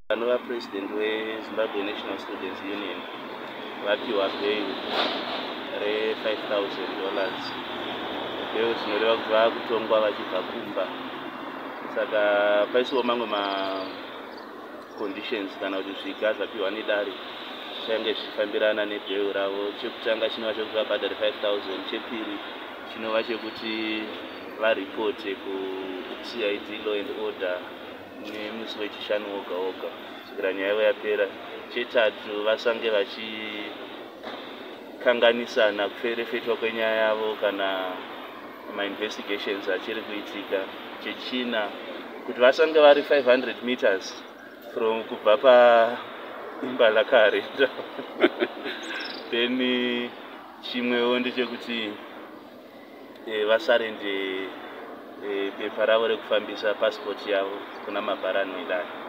Anova president weZimbabwe National Students Union vapiwa bail re$5,000. Bail zvinoreva kuti vakutongwa vachibva kumba. Saka paisiwo mamwe conditions kana kuti zviga zvapiwa nedare zvichainge zvichifambirana nebail ravo. Chekutanga chinova chekuti vabhadhare 5,000. Chepiri chinova chekuti varipote kuCID Law and Order nemusi wechishanu woga woga kusvikira nyaya yavo yapera. Chetatu vasange vachikanganisana kuferefetwa kwenyaya yavo kana investigations achiri kuitika. Chechina kuti vasange vari 500 meters from kubva paimba lakareta. Then chimwewo ndechekuti vasarende pepa ravo rekufambisa passport yavo kuna mabharanhwi dare.